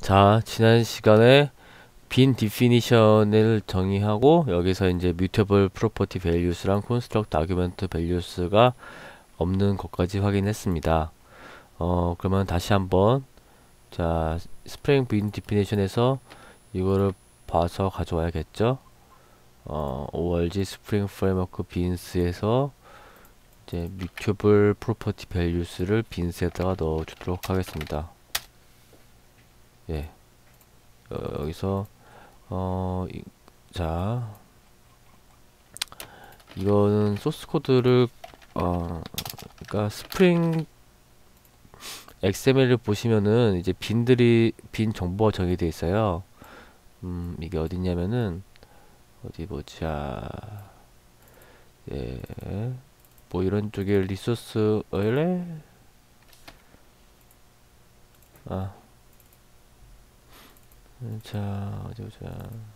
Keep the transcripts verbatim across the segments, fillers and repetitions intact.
자, 지난 시간에 빈 디피니션을 정의하고 여기서 이제 mutable property values랑 construct argument values가 없는 것까지 확인했습니다. 어, 그러면 다시 한번 자, 스프링 빈 디피니션에서 이거를 봐서 가져와야겠죠. 어, org 스프링 프레임워크 빈스에서 이제 mutable property values를 빈스에다가 넣어주도록 하겠습니다. 예. 어, 여기서 어, 이, 자, 이거는 소스 코드를 어, 그러니까 스프링 엑스엠엘을 보시면은 이제 빈들이 빈 정보가 정의되어 있어요. 음, 이게 어디냐면은 어디 보자. 예, 뭐 이런 쪽에 리소스 원래 아, 자 어디 보자.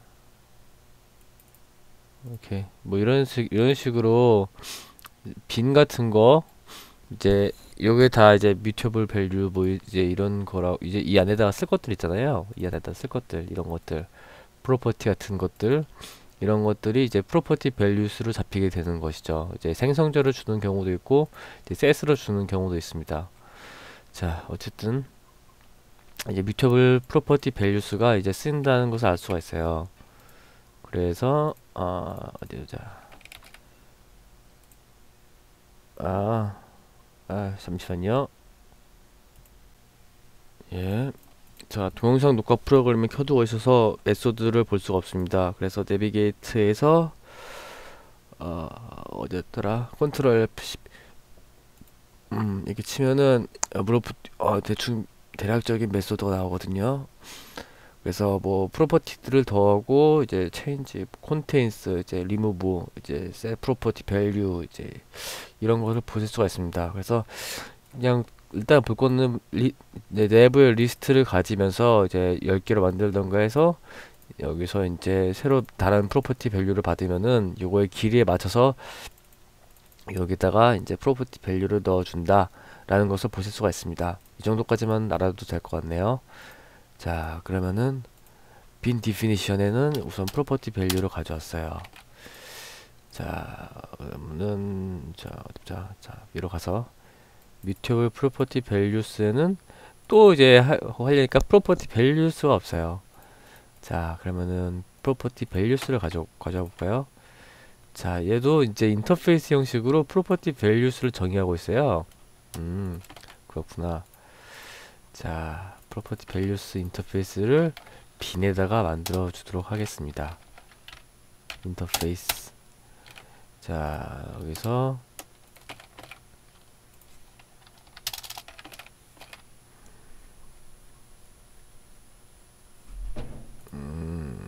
오케이, 뭐 이런 식 이런 식으로 빈 같은 거 이제 요게 다 이제 뮤테이블 밸류 뭐 이제 이런 거라 이제 이 안에다가 쓸 것들 있잖아요. 이 안에다 쓸 것들 이런 것들 프로퍼티 같은 것들 이런 것들이 이제 프로퍼티 밸류스로 잡히게 되는 것이죠. 이제 생성자를 주는 경우도 있고 이제 셋으로 주는 경우도 있습니다. 자, 어쨌든 이제 뮤테이블 프로퍼티 밸류스가 이제 쓰인다는 것을 알 수가 있어요. 그래서 어, 어디 보자. 아, 아 잠시만요. 예. 자, 동영상 녹화 프로그램을 켜두고 있어서 메소드를 볼 수가 없습니다. 그래서 내비게이트에서 어, 어디였더라? 컨트롤 에프 십 음, 이렇게 치면은 어, 물어 어, 대충 대략적인 메소드가 나오거든요. 그래서 뭐 프로퍼티들을 더하고 이제 체인지 콘테인스 이제 리무브 이제 셋 프로퍼티 밸류 이제 이런 것을 보실 수가 있습니다. 그래서 그냥 일단 볼 거는 리, 네, 내부의 리스트를 가지면서 이제 열 개로 만들던가 해서 여기서 이제 새로 다른 프로퍼티 밸류를 받으면은 요거의 길이에 맞춰서 여기다가 이제 프로퍼티 밸류를 넣어준다 라는 것을 보실 수가 있습니다. 이 정도까지만 알아도 될 것 같네요. 자, 그러면은 빈 디피니션에는 우선 프로퍼티 밸류를 가져왔어요. 자, 그러면은 자, 자, 자 위로 가서 뮤테이블 프로퍼티 밸류스에는 또 이제 하, 하려니까 프로퍼티 밸류스가 없어요. 자, 그러면은 프로퍼티 밸류스를 가져 가져와 볼까요? 자, 얘도 이제 인터페이스 형식으로 프로퍼티 밸류스를 정의하고 있어요. 음, 그렇구나. 자, 프로퍼티 밸류스 인터페이스를 빈에다가 만들어 주도록 하겠습니다. 인터페이스. 자, 여기서 음,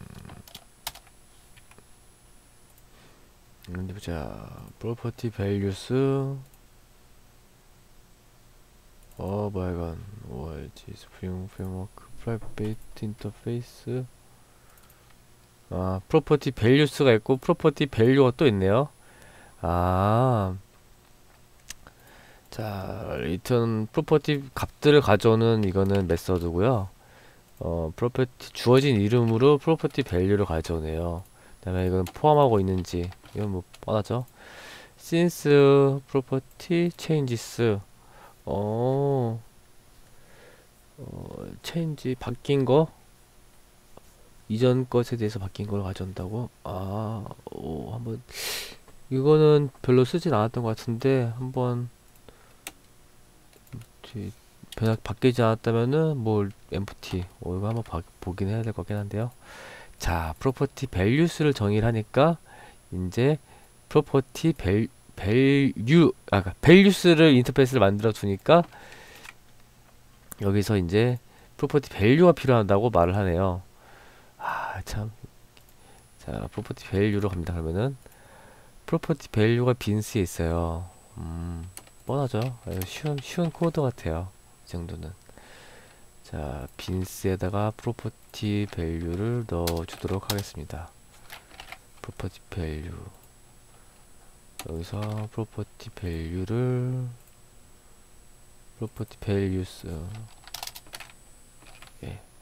어디 보자. 프로퍼티 밸류스 어 뭐야 이건 org 스프링 프레임워크 프라이빗 인터페이스 아 프로퍼티 밸류스가 있고 프로퍼티 밸류가 또 있네요. 아, 자 리턴 프로퍼티 값들을 가져오는 이거는 메서드고요. 어 프로퍼티 주어진 이름으로 프로퍼티 밸류를 가져오네요. 그다음에 이건 포함하고 있는지 이건 뭐 뻔하죠. since property changes 어, 어 체인지 바뀐 거 이전 것에 대해서 바뀐 걸 가져온다고. 아, 오, 한번 이거는 별로 쓰진 않았던 것 같은데 한번 뒤- 변화 바뀌지 않았다면은 뭐 엠프티 어, 이거 한번 봐, 보긴 해야 될 것 같긴 한데요. 자, 프로퍼티 밸류스를 정의를 하니까 이제 프로퍼티 밸 밸류 아 밸류스를 인터페이스를 만들어 두니까 여기서 이제 프로퍼티 밸류가 필요하다고 말을 하네요. 아, 참. 자, 프로퍼티 밸류로 갑니다. 그러면은 프로퍼티 밸류가 빈스에 있어요. 음, 뻔하죠. 아주 쉬운 쉬운 코드 같아요. 이 정도는. 자, 빈스에다가 프로퍼티 밸류를 넣어 주도록 하겠습니다. 프로퍼티 밸류. 여기서 프로퍼티 밸류를 프로퍼티 밸류스 예.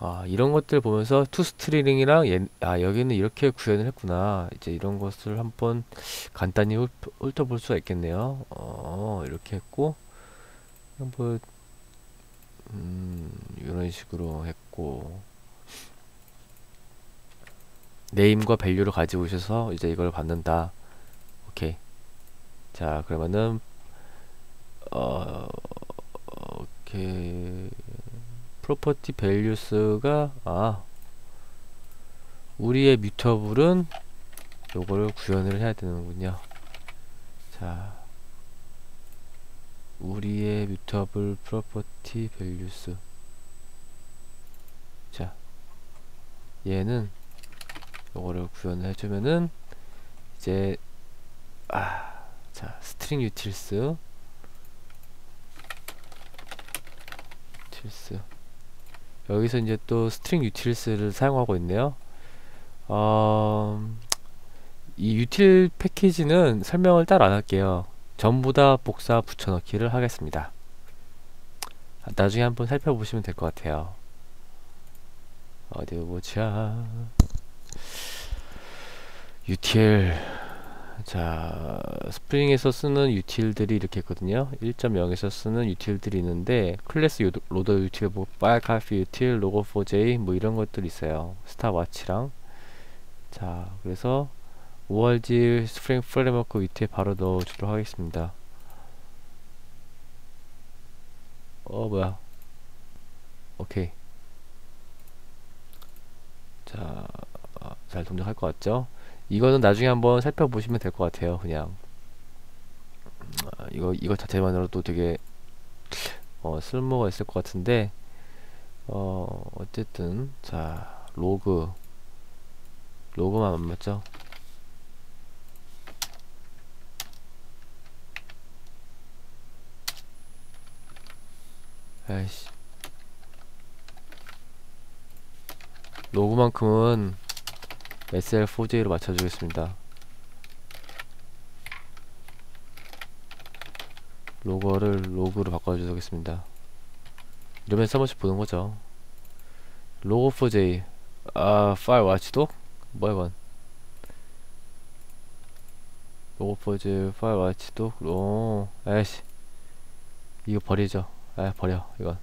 아, 이런 것들 보면서 투스트링이랑 얘, 아, 여기는 이렇게 구현을 했구나. 이제 이런 것을 한번 간단히 훑, 훑어볼 수가 있겠네요. 어, 이렇게 했고, 한번, 음, 이런 식으로 했고, 네임과 밸류를 가지고 오셔서 이제 이걸 받는다. 오케이. 자, 그러면은, 어, 오케이. 프로퍼티 밸류스가, 아, 우리의 뮤터블은 요거를 구현을 해야 되는군요. 자, 우리의 뮤터블 프로퍼티 밸류스. 자, 얘는 요거를 구현을 해주면은 이제 아, 자, 스트링 유틸스 유틸스 여기서 이제 또 스트링 유틸스를 사용하고 있네요. 어, 이 유틸 패키지는 설명을 따로 안 할게요. 전부 다 복사 붙여넣기를 하겠습니다. 나중에 한번 살펴보시면 될 것 같아요. 어디 보자. 유틸. 자, 스프링에서 쓰는 유틸들이 이렇게 있거든요. 일 점 영에서 쓰는 유틸들이 있는데, 클래스 로더 유틸, 뭐 파일 카피 유틸, 로고 포제이 뭐 이런 것들이 있어요. 스타워치랑. 자, 그래서 오알지 스프링 프레임워크 밑에 바로 넣어주도록 하겠습니다. 어, 뭐야. 오케이. 자, 아, 잘 동작할 것 같죠? 이거는 나중에 한번 살펴보시면 될 것 같아요. 그냥 아, 이거 이거 자체만으로도 되게 어, 쓸모가 있을 것 같은데 어, 어쨌든 자, 로그 로그만 안 맞죠? 아이씨, 로그만큼은 에스엘 포제이로 맞춰주겠습니다. 로거를 로그로 바꿔주겠습니다. 이러면서 한 번씩 보는 거죠. 로고 포제이. 아, 파일 와치독? 뭐야 이건? 로고 포제이 파일 와치독. 오, 에이씨, 이거 버리죠. 아, 버려 이건.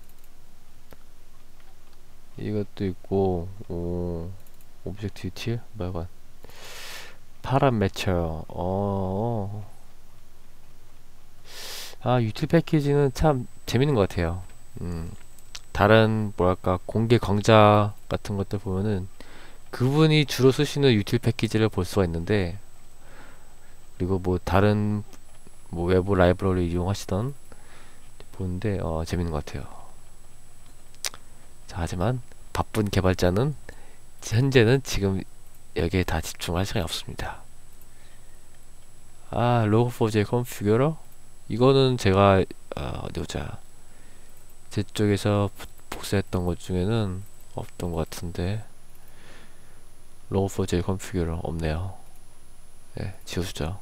이것도 있고, 오, 오브젝트 유틸? 뭐야 이건? 파라메처. 어, 아, 유틸 패키지는 참 재밌는 것 같아요. 음, 다른 뭐랄까 공개 강좌 같은 것들 보면은 그분이 주로 쓰시는 유틸 패키지를 볼 수가 있는데, 그리고 뭐 다른 뭐 외부 라이브러리 이용하시던 보는데 어, 재밌는 것 같아요. 자, 하지만 바쁜 개발자는 현재는 지금 여기에 다 집중할 시간이 없습니다. 아, 로그포즈의 컨피규러? 이거는 제가 아, 어디 보자. 제 쪽에서 복사했던 것 중에는 없던 것 같은데 로그포즈의 컨피규러 없네요. 네, 지워주죠.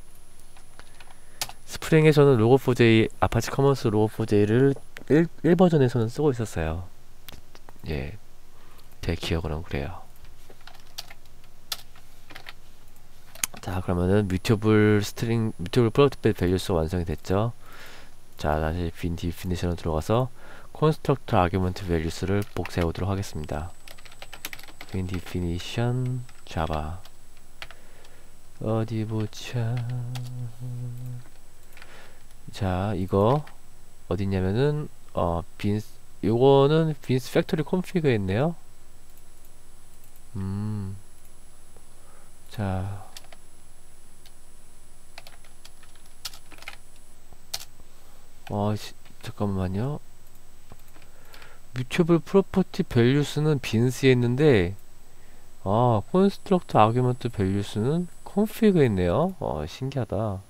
스프링에서는 로고포제이, 아파치 커먼스 로고포제이를 일 버전에서는 쓰고 있었어요. 예, 제 기억으로는 그래요. 자, 그러면은 뮤테이블 스트링, 뮤테이블 프로토타입 밸류스 완성이 됐죠. 자, 다시 빈 디피니션으로 들어가서 constructor argument values를 복사해 오도록 하겠습니다. 빈 디피니션 자바. 어디 보자. 자, 이거 어디냐면은 어 빈스, 요거는 빈스 팩토리 콘피그에 있네요. 음, 자, 어 시, 잠깐만요. 뮤테이블 프로퍼티 밸류스는 빈스에 있는데 아, 콘스트럭터 아규먼트 밸류스는 콘피그에 있네요. 어, 신기하다.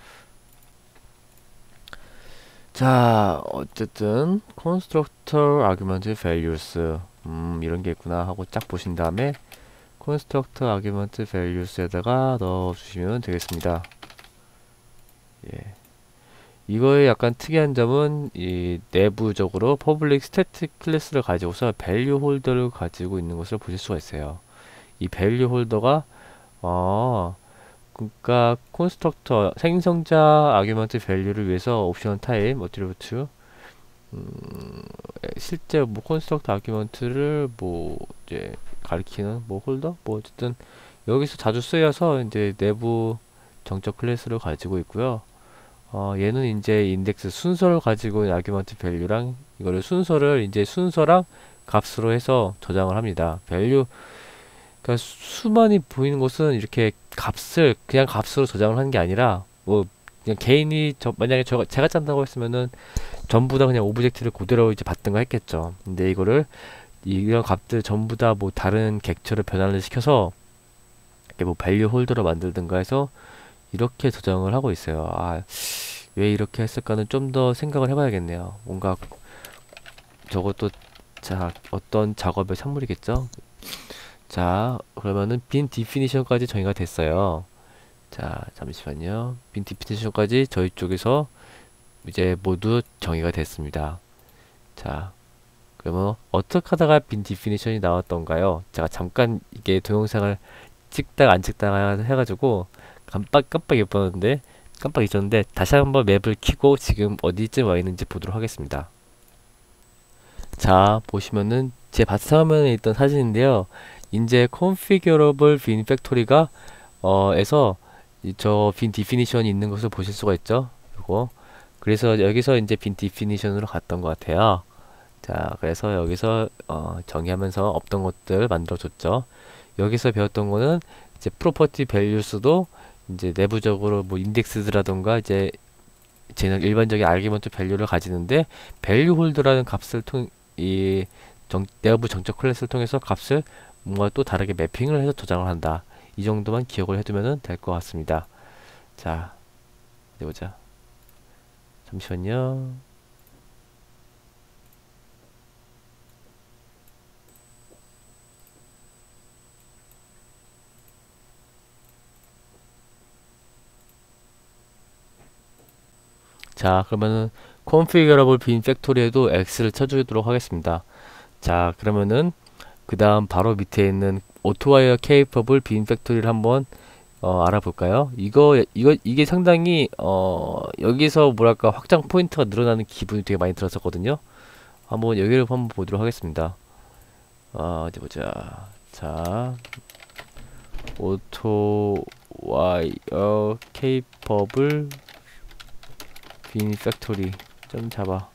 자, 어쨌든 constructor argument values 음, 이런 게 있구나 하고 쫙 보신 다음에 constructor argument values에다가 넣어 주시면 되겠습니다. 예. 이거의 약간 특이한 점은 이 내부적으로 퍼블릭 스태틱 클래스를 가지고서 밸류 홀더를 가지고 있는 것을 보실 수가 있어요. 이 밸류 홀더가 어 그러니까 콘스트럭터 생성자 아규먼트 밸류를 위해서 옵션 타입 어트리뷰트 음, 실제 뭐 콘스트럭터 아규먼트를 뭐 이제 가리키는 뭐 홀더 뭐 어쨌든 여기서 자주 쓰여서 이제 내부 정적 클래스를 가지고 있고요. 어, 얘는 이제 인덱스 순서를 가지고 있는 아규먼트 밸류랑 이거를 순서를 이제 순서랑 값으로 해서 저장을 합니다. 밸류 그러니까 수만이 보이는 것은 이렇게 값을 그냥 값으로 저장을 하는 게 아니라 뭐 그냥 개인이 저 만약에 저 제가 짠다고 했으면은 전부 다 그냥 오브젝트를 그대로 이제 받든가 했겠죠. 근데 이거를 이런 값들 전부 다 뭐 다른 객체로 변환을 시켜서 이렇게 뭐 밸류 홀더로 만들든가 해서 이렇게 저장을 하고 있어요. 아, 왜 이렇게 했을까는 좀 더 생각을 해봐야겠네요. 뭔가 저것도 자 어떤 작업의 산물이겠죠. 자, 그러면은 빈 디피니션까지 정의가 됐어요. 자, 잠시만요. 빈 디피니션까지 저희 쪽에서 이제 모두 정의가 됐습니다. 자, 그러면 어떻게 하다가 빈 디피니션이 나왔던가요? 제가 잠깐 이게 동영상을 찍다가 안 찍다가 해가지고 깜빡 깜빡 잊었는데 깜빡 잊었는데 다시 한번 맵을 키고 지금 어디쯤 와 있는지 보도록 하겠습니다. 자, 보시면은 제 바탕화면에 있던 사진인데요. 이제 configurable bin factory가 어 에서 저 bin definition이 있는 것을 보실 수가 있죠. 요거 그래서 여기서 이제 bin definition으로 갔던 것 같아요. 자, 그래서 여기서 어 정의하면서 없던 것들 만들어 줬죠. 여기서 배웠던 거는 이제 property values도 이제 내부적으로 뭐 인덱스라던가 이제 쟤는 일반적인 아규먼트 밸류를 가지는데 밸류 홀더라는 값을 통 이 내부 정적 클래스를 통해서 값을 뭔가 또 다르게 매핑을 해서 저장을 한다. 이 정도만 기억을 해두면 될 것 같습니다. 자, 어디 보자. 잠시만요. 자, 그러면은 configurable bin factory에도 X를 쳐주도록 하겠습니다. 자, 그러면은 그 다음 바로 밑에 있는 auto-wire capable bin factory를 한번 어, 알아볼까요? 이거 이거 이게 상당히 어, 여기서 뭐랄까 확장 포인트가 늘어나는 기분이 되게 많이 들었었거든요. 한번 여기를 한번 보도록 하겠습니다. 어, 어디 보자. 자, auto-wire capable bin factory 좀 잡아.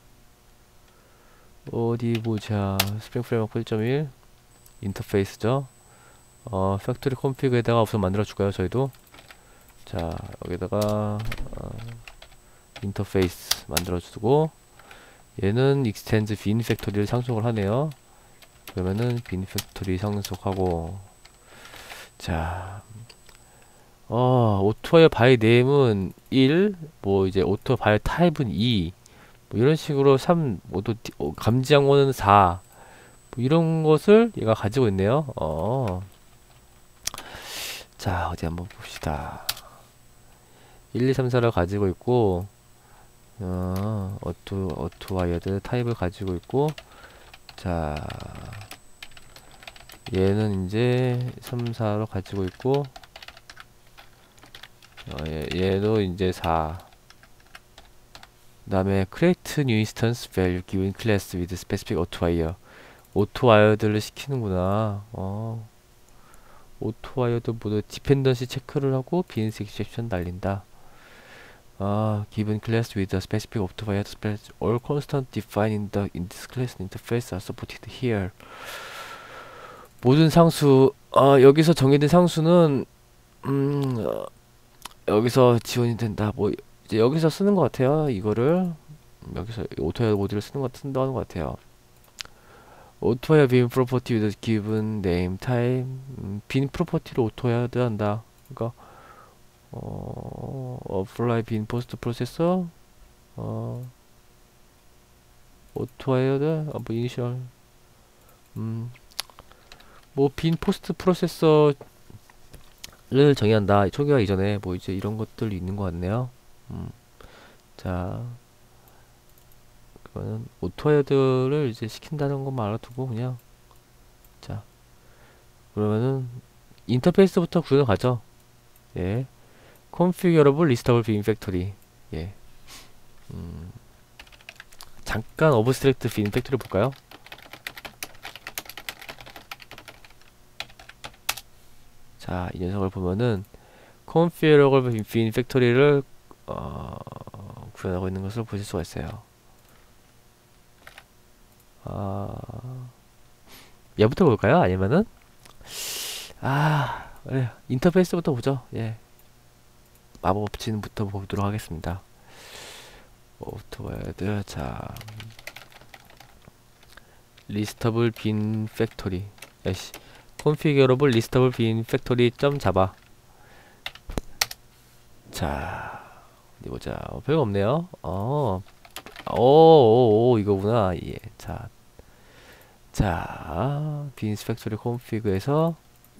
어디 보자. 스프링 프레임워크 일 점 일 인터페이스죠. 어, 팩토리 콘피그에다가 우선 만들어 줄까요, 저희도? 자, 여기다가 어, 인터페이스 만들어 주고 얘는 extend bin factory를 상속을 하네요. 그러면은 bin factory 상속하고 자, 어, auto by name은 일, 뭐 이제 auto by type은 이, 뭐 이런 식으로 삼, 모두 어, 감지양원은 사, 뭐 이런 것을 얘가 가지고 있네요. 어. 자, 어디 한번 봅시다. 일, 이, 삼, 사를 가지고 있고, 어, 어투, 어투 와이어드 타입을 가지고 있고, 자, 얘는 이제 삼, 사로 가지고 있고, 어, 얘, 얘도 이제 사. 그 다음에 create new instance value given class with specific auto wire. auto wire들을 시키는구나. 어. auto wire도 모두 dependency 체크를 하고 bin exception 날린다. 아, given class with a specific auto wire all constant defined in the in this class interface are supported here. 모든 상수, 아, 여기서 정의된 상수는 음, 어, 여기서 지원이 된다. 뭐 이제 여기서 쓰는 것 같아요. 이거를 여기서 오토웨어 모듈을 쓰는 것 쓴다는 것 같아요. 오토웨어 bin property with given name type. 음, bin 프로퍼티를 오토웨어 한다. 그러니까 어, apply bin post processor. 어, 오토웨어 아, 뭐 이니셜. 음, 뭐 bin post processor를 정의한다. 초기화 이전에 뭐 이제 이런 것들이 있는 것 같네요. 음. 자, 그거는 오토헤드를 이제 시킨다는 것만 알아두고 그냥 자 그러면은 인터페이스부터 구현을 가죠. 예, configurable listable bin factory. 예, 음, 잠깐 abstract bin factory 볼까요? 자, 이 녀석을 보면은 configurable bin factory를 어, 구현하고 있는 것을 보실 수가 있어요. 아, 얘부터 볼까요? 아니면은 아, 예, 인터페이스부터 보죠. 예, 마법 업체부터 보도록 하겠습니다. 오토헤드. 자, 리스터블 빈 팩토리. 에이씨, configurable listable bin factory 점 자바. 자, 어디 보자. 어, 별거 없네요. 어, 오, 오, 이거구나. 예, 자, 자, bin factory config에서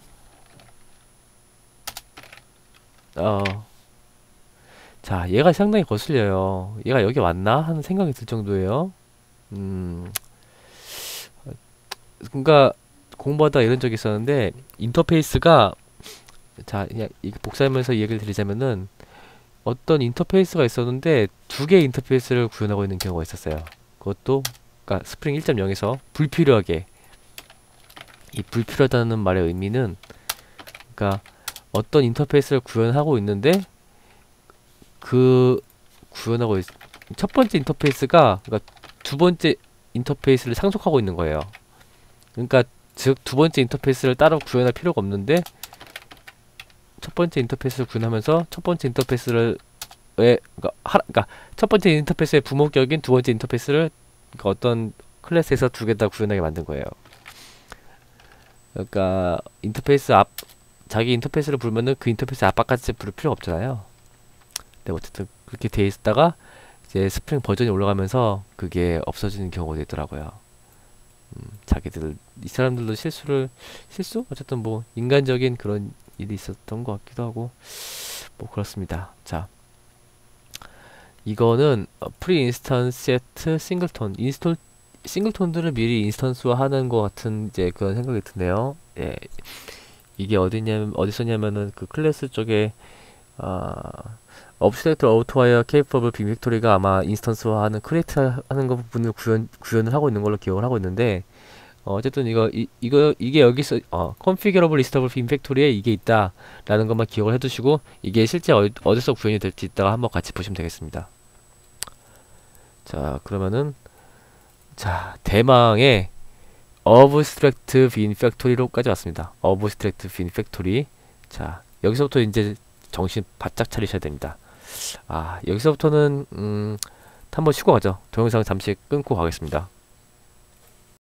어, 자, 얘가 상당히 거슬려요. 얘가 여기 왔나 하는 생각이 들 정도예요. 음, 그러니까 공부하다 이런 적이 있었는데 인터페이스가 자, 그냥 이거 복사하면서 얘기를 드리자면은 어떤 인터페이스가 있었는데 두 개의 인터페이스를 구현하고 있는 경우가 있었어요. 그것도 그러니까 스프링 일 점 영에서 불필요하게. 이 불필요하다는 말의 의미는 그러니까 어떤 인터페이스를 구현하고 있는데 그 구현하고 있, 첫 번째 인터페이스가 그러니까 두 번째 인터페이스를 상속하고 있는 거예요. 그러니까 즉 두 번째 인터페이스를 따로 구현할 필요가 없는데 첫 번째 인터페이스를 구현하면서 첫 번째 인터페이스를 왜 그러니까, 하, 그러니까 첫 번째 인터페이스의 부목격인 두 번째 인터페이스를 그러니까 어떤 클래스에서 두 개 다 구현하게 만든 거예요. 그러니까 인터페이스 앞 자기 인터페이스를 부르면은 그 인터페이스 앞바까지 부를 필요가 없잖아요. 근데 어쨌든 그렇게 돼 있다가 이제 스프링 버전이 올라가면서 그게 없어지는 경우가 있더라고요. 음, 자기들 이 사람들도 실수를 실수? 어쨌든 뭐 인간적인 그런 일이 있었던 것 같기도 하고 뭐 그렇습니다. 자, 이거는 어, 프리 인스턴스 세트 싱글톤 인스톨 싱글톤들을 미리 인스턴스화하는 것 같은 이제 그런 생각이 드네요. 예, 이게 어디냐 어디 썼냐면은 그 클래스 쪽에 아 업스트랙트 아우트와이어 케이퍼블 빈 팩토리가 아마 인스턴스화하는 크리에이트 하는 거 부분을 구현 구현을 하고 있는 걸로 기억을 하고 있는데 어, 어쨌든 이거 이, 이거 이게 여기서 어 configurable listable bin factory에 이게 있다라는 것만 기억을 해두시고 이게 실제 어, 어디서 구현이 될지 이따가 한번 같이 보시면 되겠습니다. 자, 그러면은 자, 대망의 abstract bin factory로까지 왔습니다. abstract bin factory. 자, 여기서부터 이제 정신 바짝 차리셔야 됩니다. 아, 여기서부터는 음, 한번 쉬고 가죠. 동영상 잠시 끊고 가겠습니다.